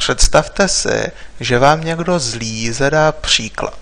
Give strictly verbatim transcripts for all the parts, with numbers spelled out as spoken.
Představte si, že vám někdo zlý zadá příklad.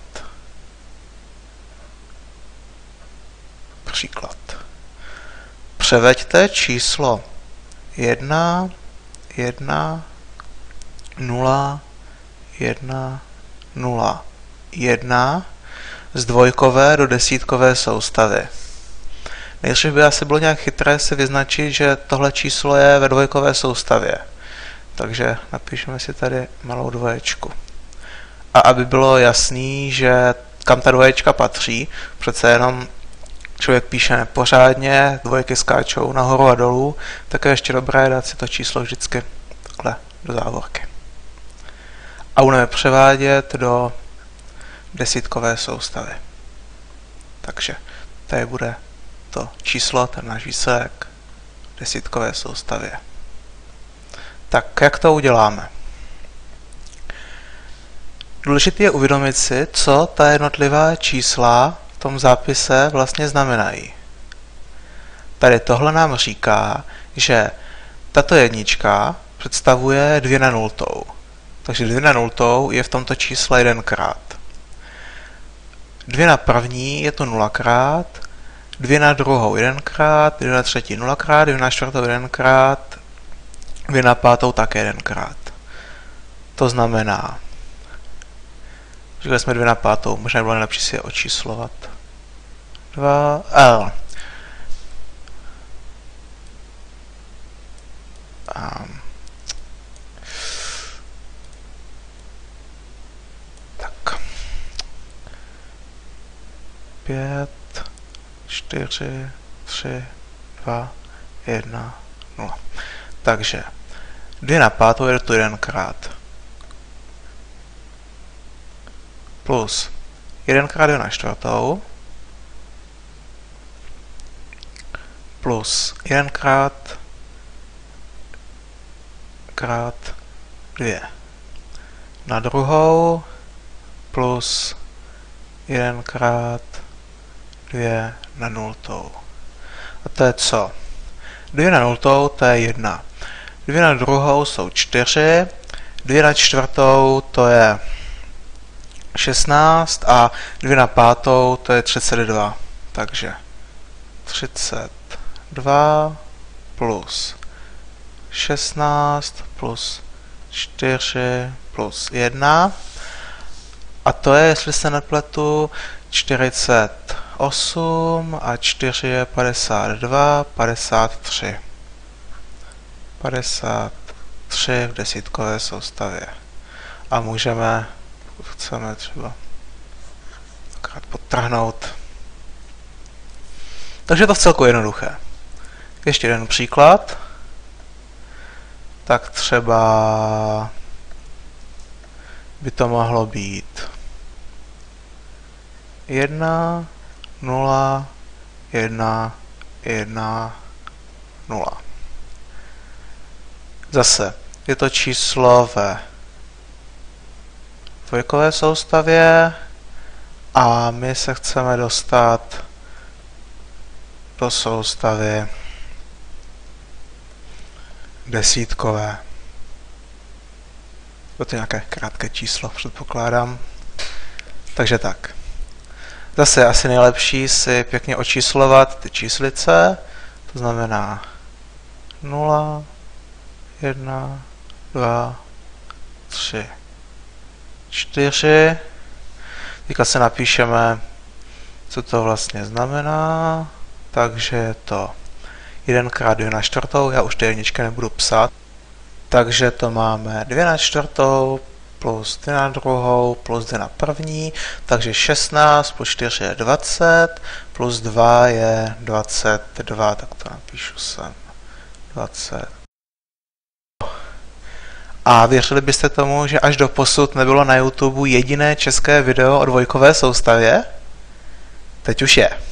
Příklad. Převeďte číslo jedna, jedna, nula, jedna, nula, jedna z dvojkové do desítkové soustavy. Nejdřív by asi bylo nějak chytré si vyznačit, že tohle číslo je ve dvojkové soustavě. Takže napíšeme si tady malou dvoječku. A aby bylo jasný, že kam ta dvoječka patří, přece jenom člověk píše nepořádně, dvojky skáčou nahoru a dolů, tak je ještě dobré dát si to číslo vždycky takhle do závorky. A budeme převádět do desítkové soustavy. Takže tady bude to číslo, ten náš výsledek v desítkové soustavě. Tak, jak to uděláme? Důležité je uvědomit si, co ta jednotlivá čísla v tom zápise vlastně znamenají. Tady tohle nám říká, že tato jednička představuje dvě na nultou. Takže dvě na nultou je v tomto čísle jedenkrát. dvě na první je to nulakrát, dvě na druhou jedenkrát, dvě na třetí nulakrát, dvě na čtvrtou jedenkrát, dvě na pátou také jedenkrát. To znamená, říkali jsme dvě na pátou, možná bylo nejlepší si je očíslovat. dva L. Um. Tak. pět, čtyři, tři, dva, jedna, nula. Takže dvě na pátou je to jedenkrát. Plus jedenkrát dvě na čtvrtou. Plus jedenkrát krát dvě na druhou. Plus jedenkrát dvě na nultou. A to je co? dvě na nultou to je jedna. dvě na druhou jsou čtyři. dvě na čtvrtou to je šestnáct a dvě na pátou to je třicet dva. Takže třicet dva plus šestnáct plus čtyři plus jedna. A to je, jestli se nepletu, čtyřicet osm a čtyři je padesát dva, padesát tři. padesát tři v desítkové soustavě. A můžeme, pokud chceme třeba takrát podtrhnout. Takže je to vcelku jednoduché. Ještě jeden příklad. Tak třeba by to mohlo být jedna, nula, jedna, jedna, nula. Zase je to číslo ve dvojkové soustavě a my se chceme dostat do soustavy desítkové. To je nějaké krátké číslo, předpokládám. Takže tak. Zase asi nejlepší si pěkně očíslovat ty číslice. To znamená nula, jedna, dva, tři, čtyři. Teďka se napíšeme, co to vlastně znamená. Takže je to jeden krát dvě na čtvrtou. Já už ty jedničky nebudu psát. Takže to máme dvě na čtvrtou plus dvě na druhou plus dvě na první. Takže šestnáct plus čtyři je dvacet. Plus dva je dvacet dva. Tak to napíšu sem. dvacet. A věřili byste tomu, že až do posud nebylo na YouTube jediné české video o dvojkové soustavě? Teď už je.